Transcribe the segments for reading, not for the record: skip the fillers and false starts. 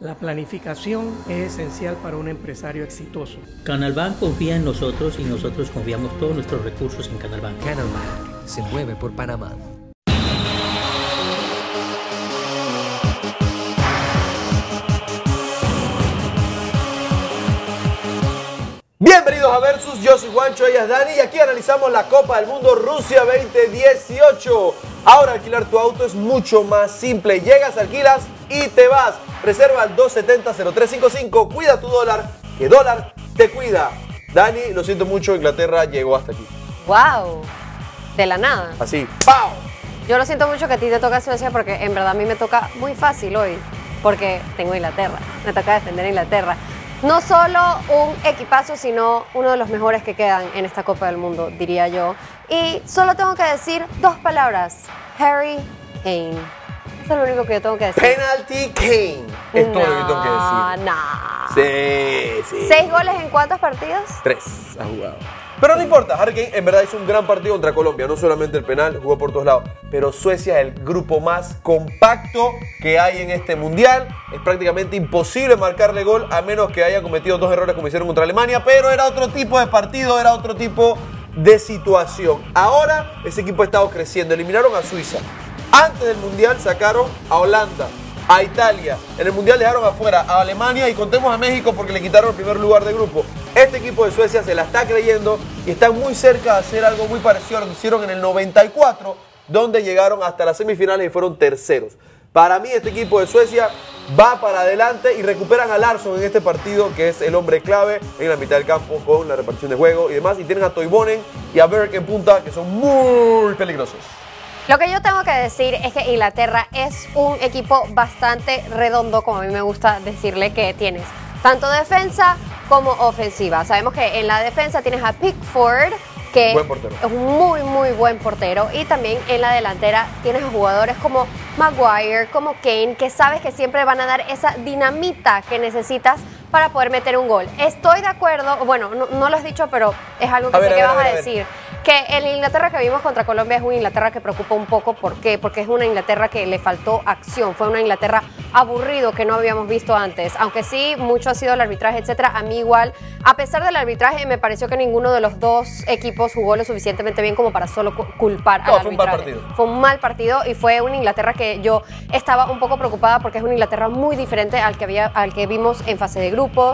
La planificación es esencial para un empresario exitoso. Canalbank confía en nosotros y nosotros confiamos todos nuestros recursos en Canalbank. Canalbank se mueve por Panamá. Bienvenidos a Versus, yo soy Juancho, ella es Dani y aquí analizamos la Copa del Mundo Rusia 2018. Ahora alquilar tu auto es mucho más simple. Llegas, alquilas y te vas. Reserva al 270-0355. Cuida tu dólar, que dólar te cuida. Dani, lo siento mucho, Inglaterra llegó hasta aquí. ¡Wow! De la nada. Así, ¡pau! Yo lo siento mucho que a ti te toca Suecia porque en verdad a mí me toca muy fácil hoy. Porque tengo Inglaterra. Me toca defender a Inglaterra. No solo un equipazo, sino uno de los mejores que quedan en esta Copa del Mundo, diría yo. Y solo tengo que decir dos palabras. Harry Kane. Eso es lo único que yo tengo que decir. Penalty Kane. Es todo lo que tengo que decir. No. Sí. 6 goles en cuántos partidos? 3 ha jugado. Pero no importa, Harry Kane en verdad hizo un gran partido contra Colombia. No solamente el penal, jugó por todos lados. Pero Suecia es el grupo más compacto que hay en este mundial. Es prácticamente imposible marcarle gol a menos que haya cometido 2 errores como hicieron contra Alemania. Pero era otro tipo de partido, era otro tipo de situación. Ahora ese equipo ha estado creciendo. Eliminaron a Suiza. Antes del mundial sacaron a Holanda, a Italia. En el mundial dejaron afuera a Alemania y contemos a México porque le quitaron el primer lugar de grupo. Este equipo de Suecia se la está creyendo y están muy cerca de hacer algo muy parecido a lo que hicieron en el 94, donde llegaron hasta las semifinales y fueron terceros. Para mí este equipo de Suecia va para adelante y recuperan a Larsson en este partido, que es el hombre clave en la mitad del campo con la repartición de juego y demás. Y tienen a Toivonen y a Berg en punta, que son muy peligrosos. Lo que yo tengo que decir es que Inglaterra es un equipo bastante redondo, como a mí me gusta decirle, que tienes tanto defensa como ofensiva. Sabemos que en la defensa tienes a Pickford, que es un muy buen portero, y también en la delantera tienes a jugadores como Maguire, como Kane, que sabes que siempre van a dar esa dinamita que necesitas para poder meter un gol. Estoy de acuerdo, bueno, no lo has dicho, pero es algo que sé que vas a decir, que el Inglaterra que vimos contra Colombia es una Inglaterra que preocupa un poco. ¿Por qué? Porque es una Inglaterra que le faltó acción, fue una Inglaterra aburrido que no habíamos visto antes, aunque sí, mucho ha sido el arbitraje, etcétera. A mí igual, a pesar del arbitraje, me pareció que ninguno de los dos equipos jugó lo suficientemente bien como para solo culpar al arbitraje. Fue un mal partido y fue una Inglaterra que yo estaba un poco preocupada porque es una Inglaterra muy diferente al que vimos en fase de grupos,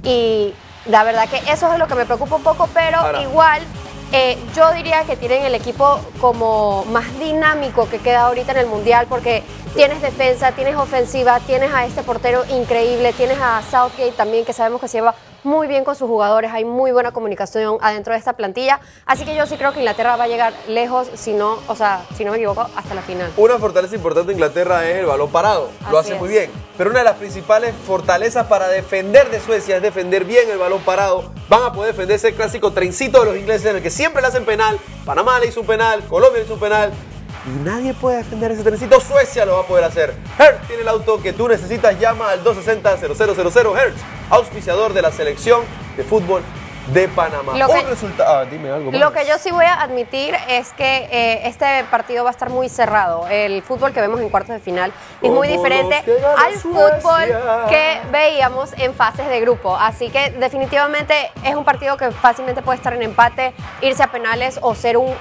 y la verdad que eso es lo que me preocupa un poco, pero ahora, igual yo diría que tienen el equipo como más dinámico que queda ahorita en el Mundial, porque tienes defensa, tienes ofensiva, tienes a este portero increíble, tienes a Southgate también, que sabemos que se lleva muy bien con sus jugadores, hay muy buena comunicación adentro de esta plantilla, así que yo sí creo que Inglaterra va a llegar lejos, si no me equivoco, hasta la final. Una fortaleza importante de Inglaterra es el balón parado, lo hace muy bien, pero una de las principales fortalezas para defender de Suecia es defender bien el balón parado. Van a poder defender ese clásico trencito de los ingleses en el que siempre le hacen penal. Panamá le hizo un penal, Colombia le hizo un penal y nadie puede defender ese trencito. Suecia lo va a poder hacer. Hertz tiene el auto que tú necesitas, llama al 260-0000. Hertz, auspiciador de la selección de fútbol de Panamá. Dime algo más. Lo que yo sí voy a admitir es que este partido va a estar muy cerrado. El fútbol que vemos en cuartos de final es muy diferente al fútbol que veíamos en fases de grupo. Así que definitivamente es un partido que fácilmente puede estar en empate, irse a penales o ser un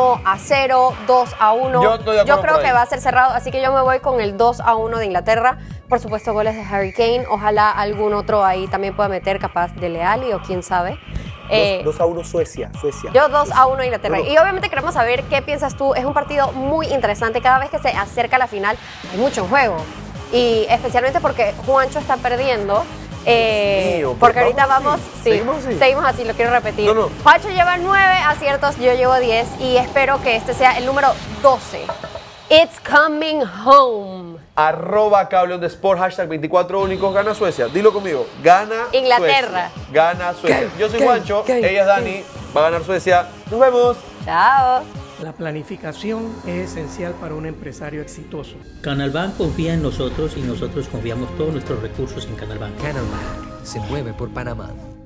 1-0, 2-1. Yo creo que va a ser cerrado, así que yo me voy con el 2-1 de Inglaterra. Por supuesto, goles de Harry Kane. Ojalá algún otro ahí también pueda meter, capaz de Leali o quién sabe. 2-1 Suecia. Yo 2-1 Inglaterra. Y obviamente queremos saber qué piensas tú. Es un partido muy interesante. Cada vez que se acerca la final hay mucho en juego. Y especialmente porque Juancho está perdiendo. Porque ahorita seguimos así, lo quiero repetir. Juancho lleva 9 aciertos, yo llevo 10 y espero que este sea el número 12. It's coming home. @CableOnTheSport, hashtag 24 únicos, gana Suecia. Dilo conmigo, gana Inglaterra. Suecia. Gana Suecia. Yo soy Juancho, ella es Dani, va a ganar Suecia. Nos vemos. Chao. La planificación es esencial para un empresario exitoso. Canalbank confía en nosotros y nosotros confiamos todos nuestros recursos en Canalbank. Canalbank se mueve por Panamá.